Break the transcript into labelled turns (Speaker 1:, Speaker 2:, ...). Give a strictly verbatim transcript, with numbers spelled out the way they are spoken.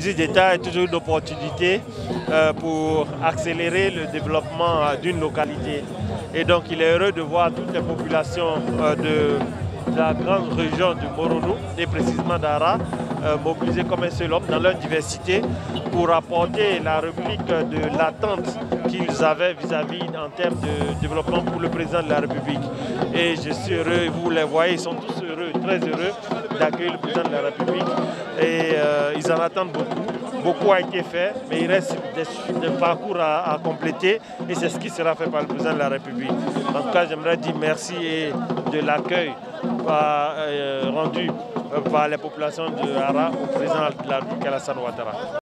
Speaker 1: visite d'État est toujours une opportunité euh, pour accélérer le développement euh, d'une localité. Et donc il est heureux de voir toutes les populations euh, de, de la grande région du Moronou, et précisément d'Ara, euh, mobilisées comme un seul homme dans leur diversité pour apporter la réplique de l'attente qu'ils avaient vis-à-vis en termes de développement pour le président de la République. Et je suis heureux, vous les voyez, ils sont tous heureux, très heureux d'accueillir le président de la République. Et euh, ils en attendent beaucoup. Beaucoup a été fait, mais il reste des, des parcours à, à compléter et c'est ce qui sera fait par le président de la République. En tout cas, j'aimerais dire merci et de l'accueil euh, rendu par les populations de Ara au président de la République, Alassane Ouattara.